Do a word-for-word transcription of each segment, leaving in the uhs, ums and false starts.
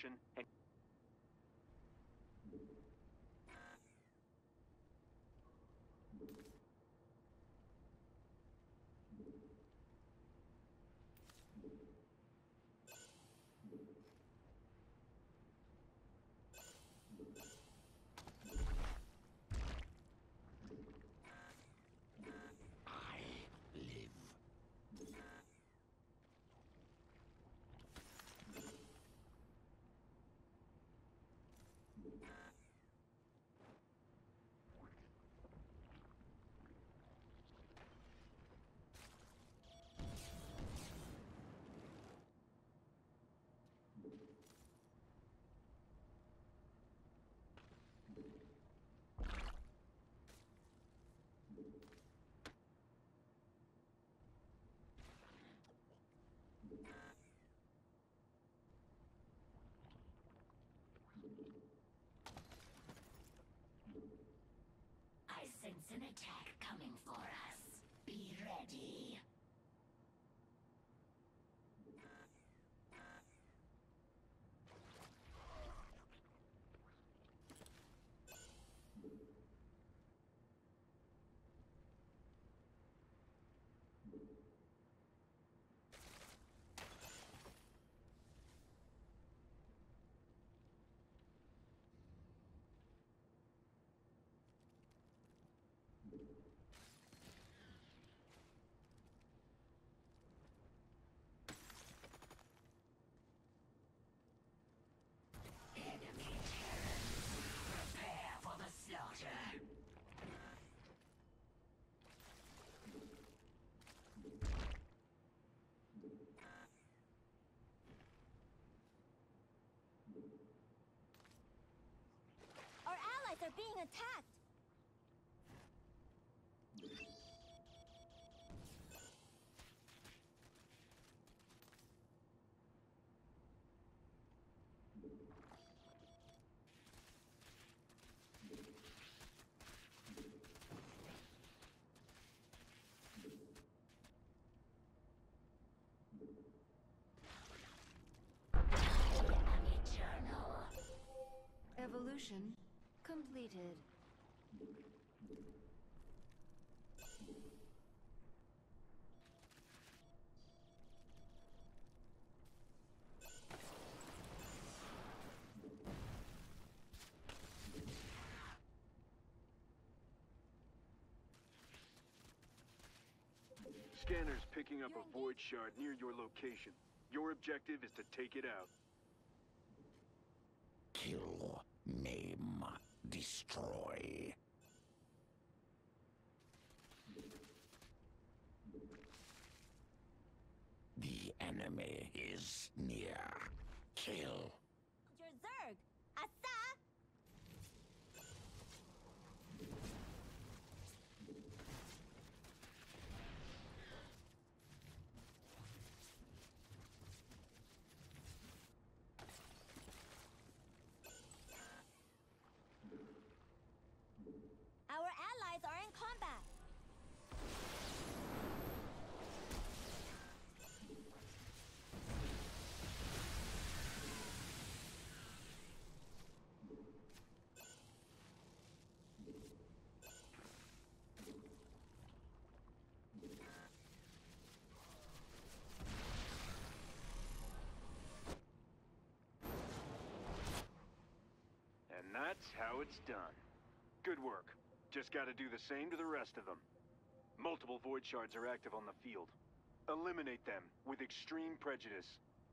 position and... I sense an attack coming for us. Be ready. Enemy terrors, prepare for the slaughter. Our allies are being attacked! Evolution completed. Scanner's picking up a void shard near your location. Your objective is to take it out. Kill, maim, destroy. The enemy is near. Kill. Your Zerg! Asa! Our allies are in combat! And that's how it's done. Good work. Just gotta do the same to the rest of them. Multiple void shards are active on the field. Eliminate them with extreme prejudice.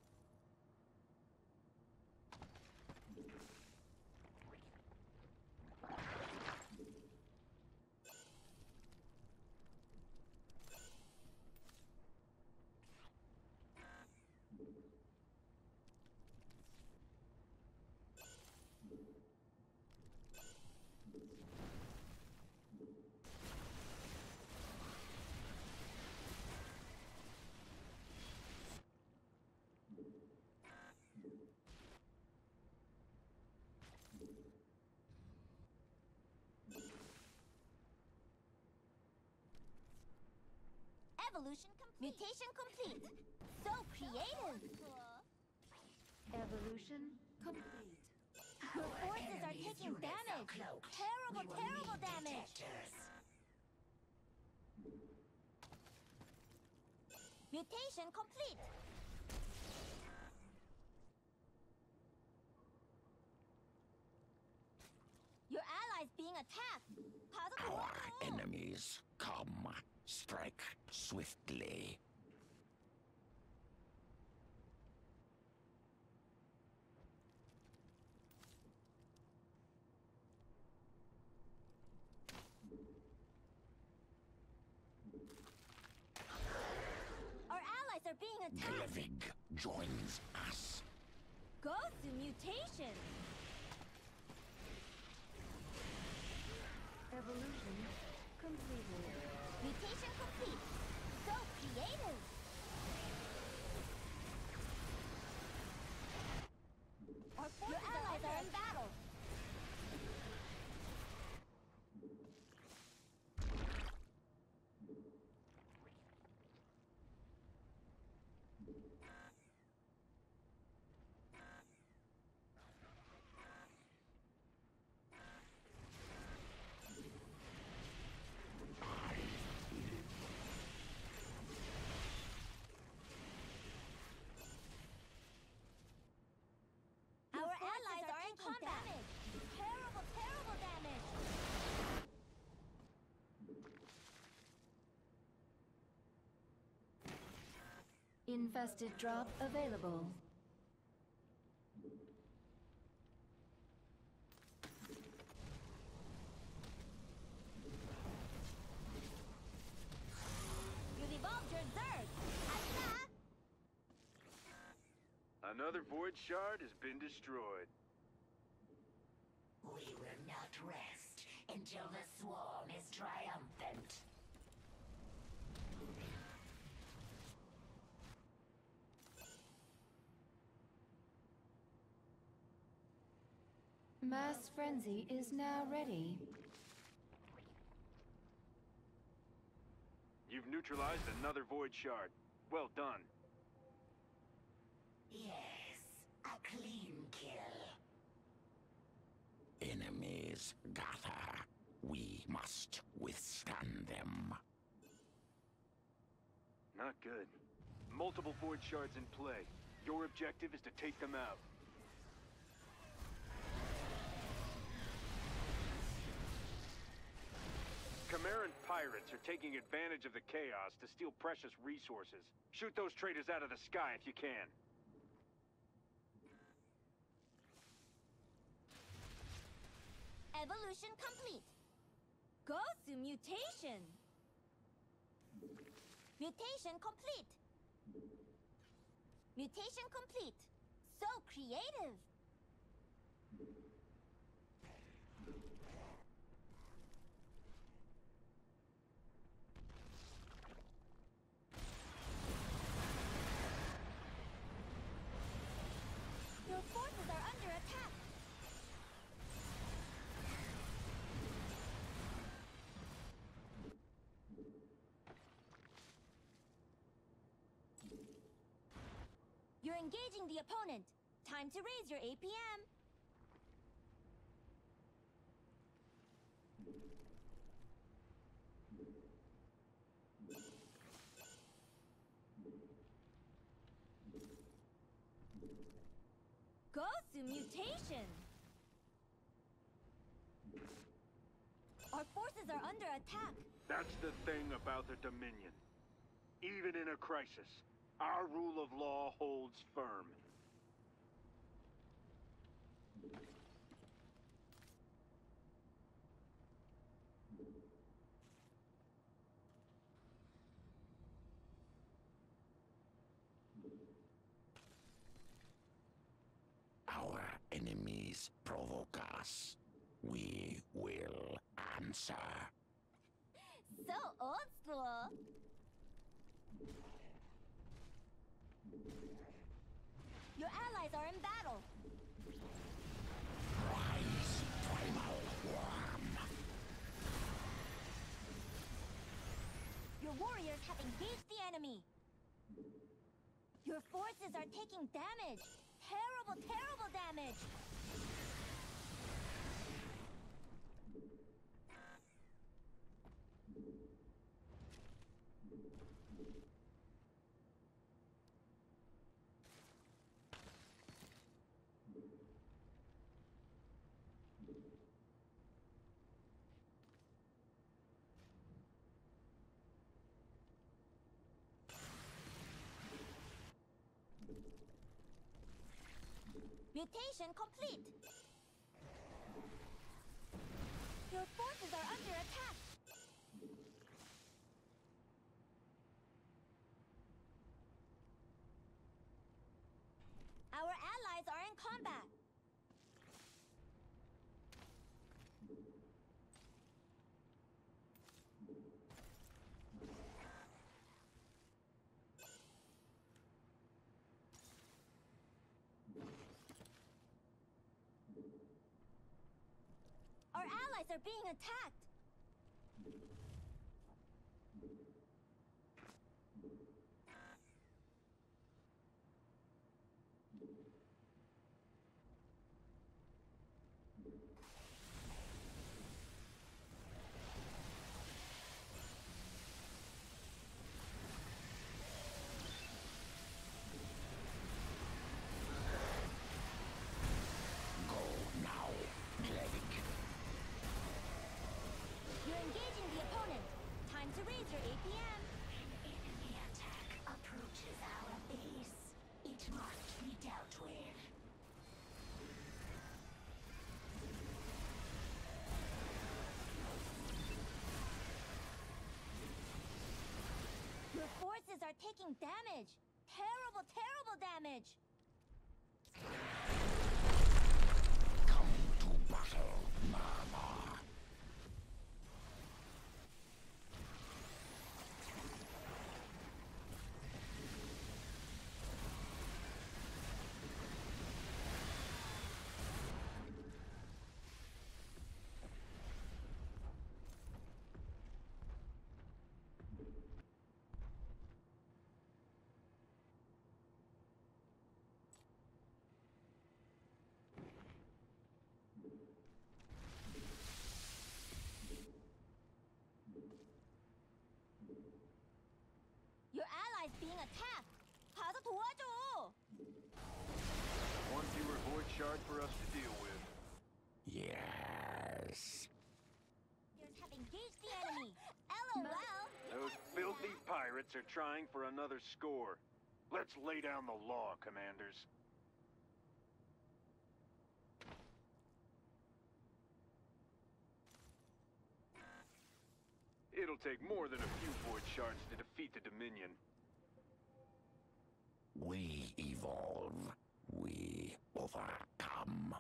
Evolution complete. Mutation complete. So creative. Evolution Complete. Your forces are taking damage. Terrible, terrible damage. Mutation complete. Your allies being attacked. Possible. Our enemies come. Strike swiftly. Our allies are being attacked. Glevig joins us. Go to mutation. Evolution completed. Mutation complete. So creative. Our Your allies are in battle. Our allies are in combat. Damage. Terrible, terrible damage. Infested drop available. You've evolved your Zerg. Asa! Another Void Shard has been destroyed. We will not rest until the swarm is triumphant. Mass Frenzy is now ready. You've neutralized another Void Shard. Well done. Yes, a clean kill. Enemies gather. We must withstand them. Not good. Multiple Void Shards in play. Your objective is to take them out. Chimeran pirates are taking advantage of the chaos to steal precious resources. Shoot those traitors out of the sky if you can. Evolution complete. Go to mutation. Mutation complete. Mutation complete. So creative. Your forces are under attack. You're engaging the opponent. Time to raise your A P M. Go to mutation. Our forces are under attack. That's the thing about the Dominion. Even in a crisis, our rule of law holds firm. Our enemies provoke us. We will answer. So old school. Your allies are in battle. Rise, primal worm. Your warriors have engaged the enemy. Your forces are taking damage. terrible, terrible damage! Mutation complete! Your forces are under attack! Our allies are in combat! Our allies are being attacked! Go now, Cleric. You're engaging the opponent. Time to raise your A P M. Enemy attack approaches our base. It must be dealt with. Your forces are taking damage. Terrible, terrible damage. Come to battle, Mama. Your allies being attacked. 가서 도와줘. One fewer void shard for us to deal with. Yes. Warriors have engaged the enemy. LOL. Those filthy pirates are trying for another score. Let's lay down the law, commanders. It'll take more than a few void shards to defeat the Dominion. We evolve. We overcome.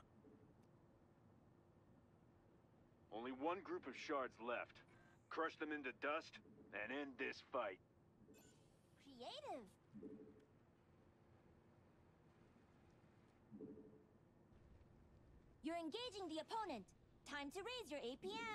Only one group of shards left. Crush them into dust and end this fight. Creative. You're engaging the opponent. Time to raise your A P M.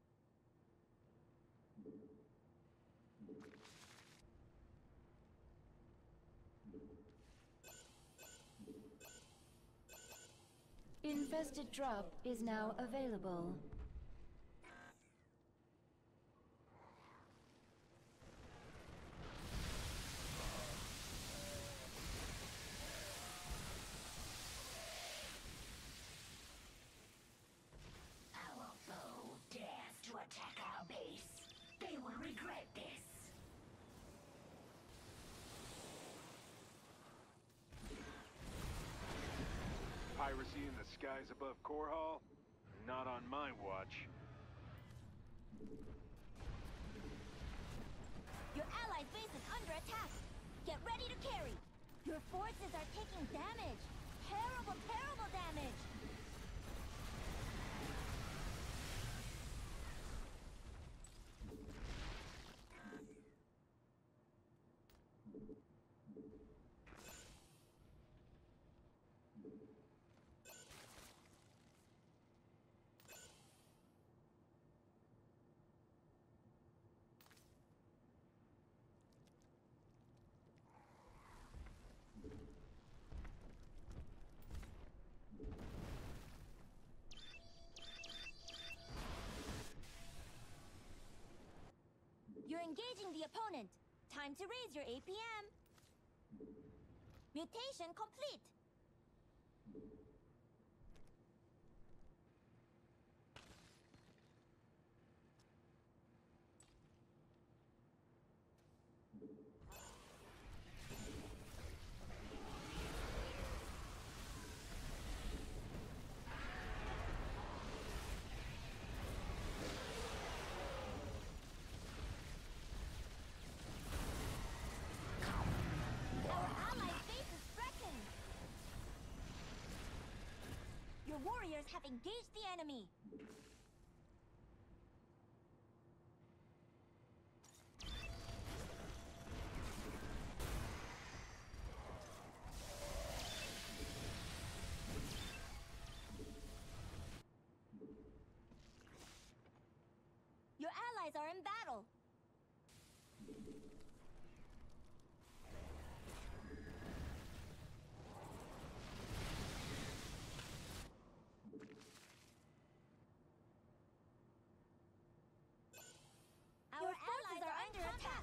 Infested drop is now available. Our foe dares to attack our base. They will regret this. Piracy in the skies above Korhal? Not on my watch. Your allied base is under attack. Get ready to carry. Your forces are taking damage. Terrible, terrible damage. Attacking the opponent. Time to raise your A P M. Mutation complete. Your warriors have engaged the enemy. Your allies are in battle. Our allies are under attack.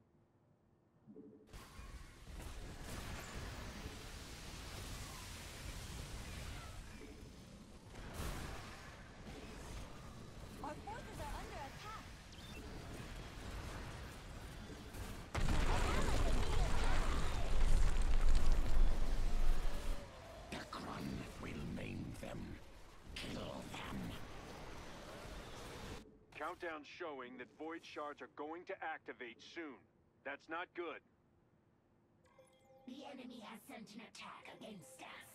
Our forces are under attack. Our allies are being attacked. Dekron will maim them. Kill them. Countdown showing that Void Shards are going to activate soon. That's not good. The enemy has sent an attack against us.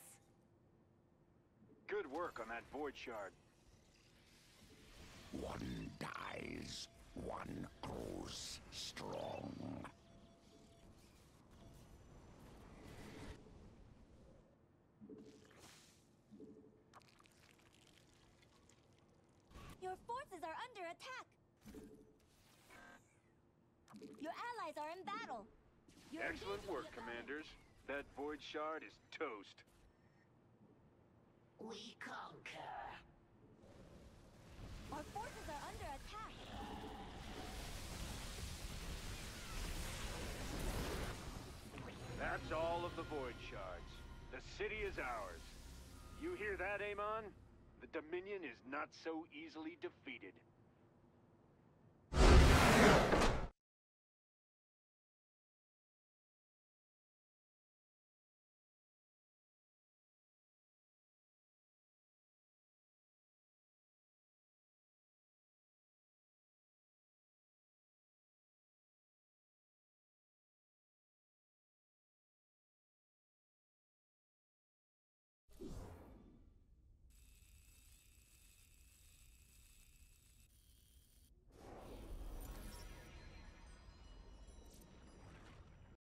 Good work on that Void Shard. One dies, one grows strong. Your forces are under attack. Your allies are in battle. You're Excellent engaging work, the opponent. Commanders. That Void Shard is toast. We conquer. Our forces are under attack. That's all of the Void Shards. The city is ours. You hear that, Amon? The Dominion is not so easily defeated.